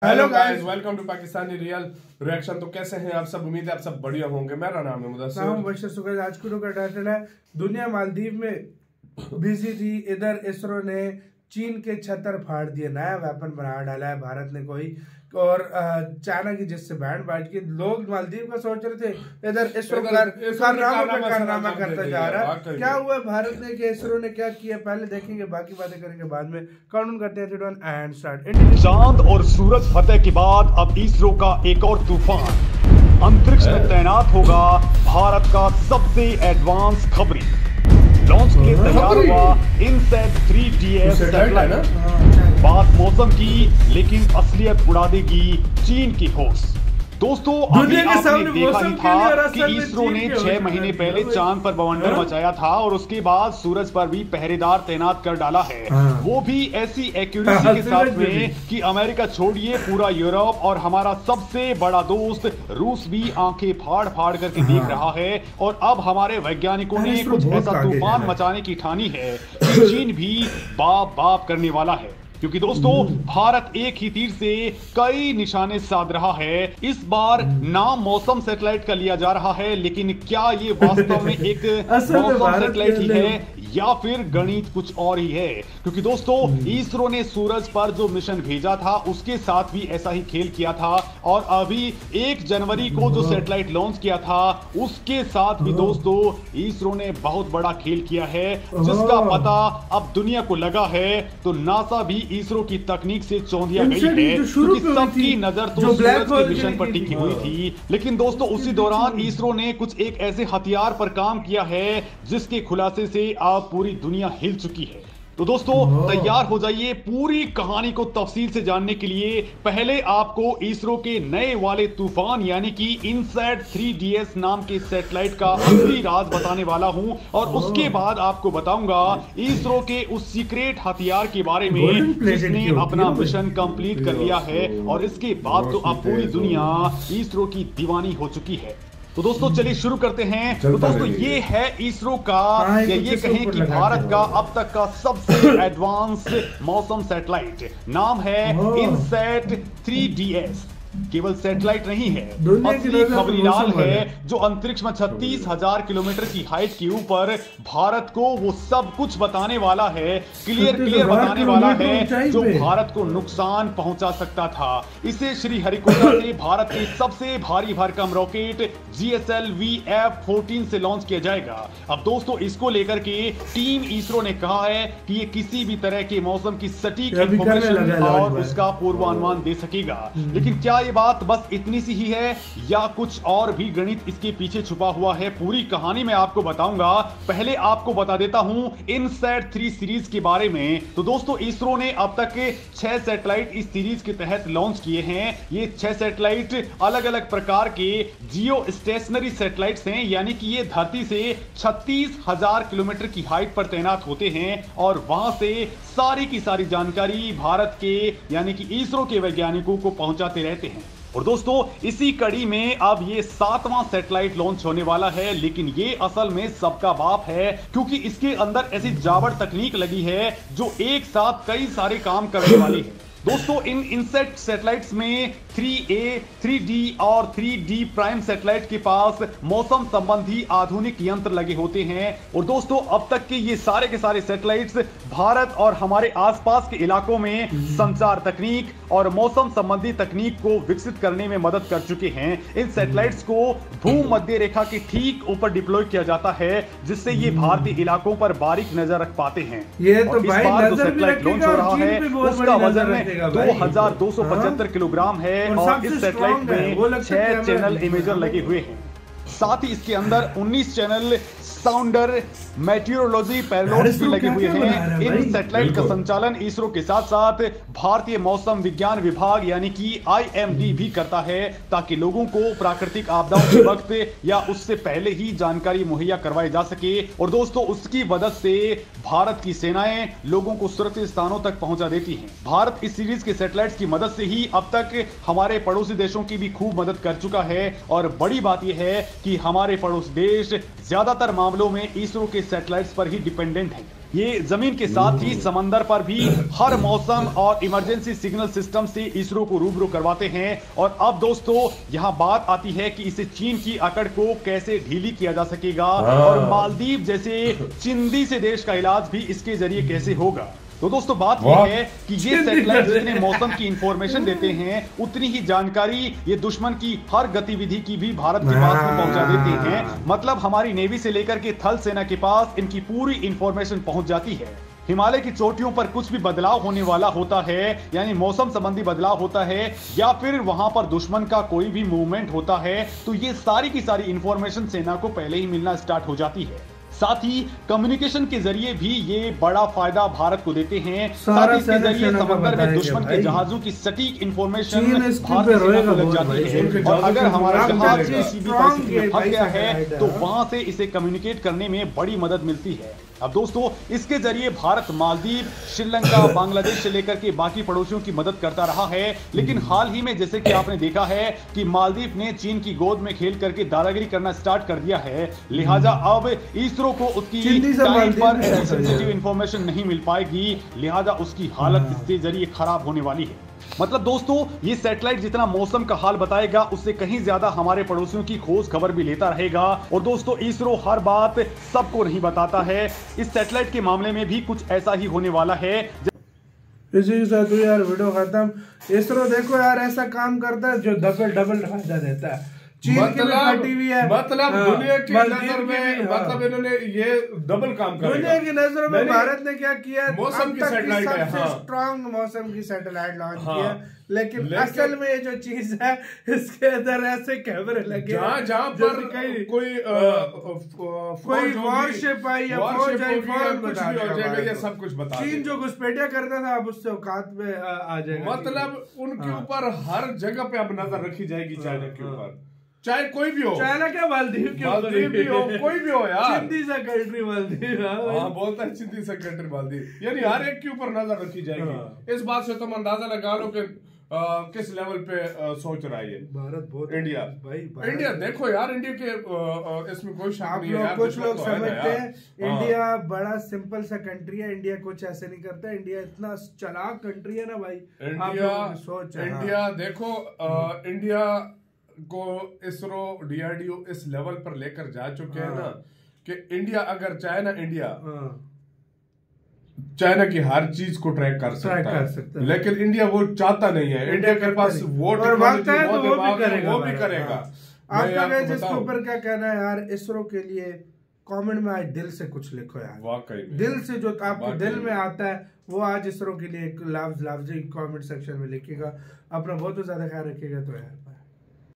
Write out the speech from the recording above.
Hello guys, welcome to Pakistani real reaction. तो कैसे हैं आप सब? उम्मीद है आप सब बढ़िया होंगे। मेरा नाम है मुदस्सिर। आज का टाइटल है दुनिया मालदीव में बिजी थी, इधर इसरो ने चीन के छतर फाड़ दिए, नया वेपन बना डाला है भारत ने कोई, और चाइना की जिससे बैंड बाज के लोग मालदीव का सोच रहे थे, इधर इसरो कारनामा करता जा रहा है। क्या हुआ भारत ने, कि इसरो ने क्या किया, पहले देखेंगे, बाकी बातें करेंगे बाद में। काउंट करते हैं एंड स्टार्ट। चांद और सूरज फतेह के बाद अब इसरो का एक और तूफान अंतरिक्ष में तैनात होगा भारत का सबसे एडवांस खबरी लॉन्च के लिए तैयार हुआ इनसैट 3DS सैटेलाइट। बात मौसम की, लेकिन असलियत उड़ा देगी चीन की होश। दोस्तों, अभी आपने देखा ही था कि इसरो ने 6 महीने पहले चांद पर बवंडर मचाया था और उसके बाद सूरज पर भी पहरेदार तैनात कर डाला है। वो भी ऐसी एक्यूरेसी के साथ में कि अमेरिका छोड़िए, पूरा यूरोप और हमारा सबसे बड़ा दोस्त रूस भी आंखें फाड़ फाड़ करके देख रहा है। और अब हमारे वैज्ञानिकों ने कुछ ऐसा तूफान मचाने की ठानी है कि चीन भी बाप बाप करने वाला है। क्योंकि दोस्तों, भारत एक ही तीर से कई निशाने साध रहा है। इस बार नाम मौसम सैटेलाइट का लिया जा रहा है, लेकिन क्या ये वास्तव में एक मौसम सैटेलाइट ही है या फिर गणित कुछ और ही है? क्योंकि दोस्तों, इसरो ने सूरज पर जो मिशन भेजा था उसके साथ भी ऐसा ही खेल किया था, और अभी 1 जनवरी को जो सैटेलाइट लॉन्च किया था उसके साथ भी दोस्तों इसरो ने बहुत बड़ा खेल किया है, जिसका पता अब दुनिया को लगा है। तो नासा भी इसरो की तकनीक से चौंधिया गई है, क्योंकि सबकी नजर तो सूरज के मिशन पर टिकी हुई थी। लेकिन दोस्तों, उसी दौरान इसरो ने कुछ एक ऐसे हथियार पर काम किया है जिसके खुलासे से अब पूरी दुनिया हिल चुकी है। तो दोस्तों, तैयार हो जाइए पूरी कहानी को तफसील से जानने के लिए। पहले आपको इसरो के नए वाले तूफान यानी कि इनसैट 3DS नाम के सैटेलाइट का असली राज बताने वाला हूं, और उसके बाद आपको बताऊंगा इसरो के उस सीक्रेट हथियार के बारे में जिसने अपना मिशन कंप्लीट कर लिया है। और इसके बाद तो अब पूरी दुनिया इसरो की दीवानी हो चुकी है। तो दोस्तों, चलिए शुरू करते हैं। तो दोस्तों, ये है इसरो का, या ये कहें कि भारत का अब तक का सबसे एडवांस मौसम सैटेलाइट। नाम है इनसैट 3DS। केवल सैटेलाइट नहीं है, असली खबरीलाल है जो अंतरिक्ष में 36,000 किलोमीटर की हाइट के ऊपर भारत को वो सब कुछ बताने वाला है, क्लियर बताने वाला है जो भारत को नुकसान पहुंचा सकता था। इसे श्रीहरिकोटा से भारत के सबसे भारी भरकम रॉकेट GSLV F-14 से लॉन्च किया जाएगा। अब दोस्तों, इसको लेकर के टीम इसरो ने कहा है कि ये किसी भी तरह के मौसम की सटीक इंफॉर्मेशन और उसका पूर्वानुमान दे सकेगा। लेकिन क्या ये बात बस इतनी सी ही है या कुछ और भी गणित इसके पीछे छुपा हुआ है? पूरी कहानी मैं आपको बताऊंगा। पहले आपको बता देता हूं इनसैट 3 सीरीज के बारे में। तो दोस्तों, इसरो ने अब तक 6 सैटेलाइट इस सीरीज के तहत लॉन्च किए हैं। ये 6 सैटेलाइट अलग अलग प्रकार के जियो स्टेशनरी सैटेलाइट्स हैं, यानी कि ये धरती से 36,000 किलोमीटर की हाइट पर तैनात होते हैं और वहां से सारी की सारी जानकारी भारत के यानी कि इसरो के वैज्ञानिकों को पहुंचाते रहते हैं। और दोस्तों, इसी कड़ी में अब ये 7वां सैटेलाइट लॉन्च होने वाला है। लेकिन ये असल में सबका बाप है, क्योंकि इसके अंदर ऐसी जावड़ तकनीक लगी है जो एक साथ कई सारे काम करने वाली है। दोस्तों, इन इनसैट सैटेलाइट्स में 3A, 3D और 3D प्राइम सैटेलाइट के पास मौसम संबंधी आधुनिक यंत्र लगे होते हैं। और दोस्तों, अब तक के ये सारे के सारे सैटेलाइट्स भारत और हमारे आसपास के इलाकों में संचार तकनीक और मौसम संबंधी तकनीक को विकसित करने में मदद कर चुके हैं। इन सैटेलाइट्स को भूमध्य रेखा के ठीक ऊपर डिप्लॉय किया जाता है, जिससे ये भारतीय इलाकों पर बारीक नजर रख पाते हैं। और इस बार जो सैटेलाइट लॉन्च हो रहा है उसका वजन 2275 किलोग्राम है, और इस सैटेलाइट में 6 चैनल इमेजर लगे हुए हैं। साथ ही इसके अंदर 19 चैनल साउंडर मेटीरोलॉजी पैराडॉक्स भी लगे हुए हैं। इन सैटेलाइट का संचालन इसरो के साथ साथ भारतीय मौसम विज्ञान विभाग यानी कि IMD भी करता है, ताकि लोगों को प्राकृतिक आपदाओं के वक्त या उससे पहले ही जानकारी मुहैया करवाई जा सके। और दोस्तों, उसकी मदद से भारत की सेनाएं लोगों को सुरक्षित स्थानों तक पहुंचा देती हैं। भारत इस सीरीज के सैटेलाइट्स की मदद से ही अब तक हमारे पड़ोसी देशों की भी खूब मदद कर चुका है। और बड़ी बात यह है कि हमारे पड़ोसी देश ज्यादातर मामलों में इसरो के सैटेलाइट्स पर ही डिपेंडेंट है। ये जमीन के साथ ही समंदर पर भी हर मौसम और इमरजेंसी सिग्नल सिस्टम से इसरो को रूबरू करवाते हैं। और अब दोस्तों यहां बात आती है कि इसे चीन की अकड़ को कैसे ढीली किया जा सकेगा और मालदीव जैसे चिंदी से देश का इलाज भी इसके जरिए कैसे होगा। तो दोस्तों बात यह है कि ये सैटेलाइट जितने मौसम की इंफॉर्मेशन देते हैं उतनी ही जानकारी ये दुश्मन की हर गतिविधि की भी भारत के पास में पहुंचा देते हैं। मतलब हमारी नेवी से लेकर के थल सेना के पास इनकी पूरी इंफॉर्मेशन पहुंच जाती है। हिमालय की चोटियों पर कुछ भी बदलाव होने वाला होता है, यानी मौसम संबंधी बदलाव होता है या फिर वहां पर दुश्मन का कोई भी मूवमेंट होता है, तो ये सारी की सारी इंफॉर्मेशन सेना को पहले ही मिलना स्टार्ट हो जाती है। साथ ही कम्युनिकेशन के जरिए भी ये बड़ा फायदा भारत को देते हैं। साथ ही इसके जरिए समंदर में दुश्मन के जहाजों की सटीक इंफॉर्मेशन भारतीय सेना को लग जाती है और अगर हमारा जहाज किसी भी परिस्थिति में फंस गया है तो वहां से इसे कम्युनिकेट करने में बड़ी मदद मिलती है। अब दोस्तों इसके जरिए भारत मालदीव, श्रीलंका, बांग्लादेश से लेकर के बाकी पड़ोसियों की मदद करता रहा है। लेकिन हाल ही में जैसे कि आपने देखा है कि मालदीव ने चीन की गोद में खेल करके दादागिरी करना स्टार्ट कर दिया है, लिहाजा अब इसरो को उसकी टाइम पर सेंसिटिव इंफॉर्मेशन नहीं मिल पाएगी, लिहाजा उसकी हालत इसके जरिए खराब होने वाली है। मतलब दोस्तों ये सैटेलाइट जितना मौसम का हाल बताएगा उससे कहीं ज्यादा हमारे पड़ोसियों की खोज खबर भी लेता रहेगा। और दोस्तों इसरो हर बात सबको नहीं बताता है, इस सैटेलाइट के मामले में भी कुछ ऐसा ही होने वाला है। इसी के साथ यार वीडियो खत्म। इसरो देखो यार ऐसा काम करता है जो डबल फायदा देता है। मतलब दुनिया की नजर में मतलब इन्होंने ये डबल काम कर दुनिया की नजरों में भारत ने क्या किया, मौसम की सैटेलाइट है, सबसे स्ट्रॉन्ग मौसम की सैटेलाइट लॉन्च किया। लेकिन असल में ये जो चीज है इसके अंदर ऐसे कैमरे लगे जहाँ पर कोई वॉरशिप आई या फौज आई कुछ भी हो जाएगा, ये सब कुछ बता। चीन जो घुसपैठिया करता था अब उससे औकात में आ जाएगा। मतलब उनके ऊपर हर जगह पे अब नजर रखी जाएगी, चाइना के ऊपर, चाहे कोई भी हो। चाइना क्या मालदीव भी हो, कोई भी हो यार। चिंदी सा कंट्री मालदीव, हाँ बोलता है चिंदी सा कंट्री मालदीव, यानी हर एक के ऊपर नजर रखी जाएगी। इस बात से तुम अंदाजा लगा लो कि किस लेवल पे सोच रहा है भारत बहुत इंडिया इंडिया देखो यार, इंडिया के इसमें कोई शक नहीं है। कुछ लोग समझते हैं इंडिया बड़ा सिंपल सा कंट्री है, इंडिया कुछ ऐसे नहीं करता। इंडिया इतना चालाक कंट्री है ना भाई। इंडिया देखो इंडिया को इसरो DRDO इस लेवल पर लेकर जा चुके हैं ना कि इंडिया अगर चाहे ना, चाइना की हर चीज को ट्रैक कर सकता है, लेकिन इंडिया वो चाहता नहीं है। इंडिया के पास वो भी करेगा। आपका इसके ऊपर क्या कहना है यार? इसरो के लिए कमेंट में आज दिल से कुछ लिखो यार, वाकई दिल से जो आपके दिल में आता है वो आज इसरो के लिए एक लफ्ज कमेंट सेक्शन में लिखिएगा। अपना बहुत ज्यादा ख्याल रखिएगा। तो यार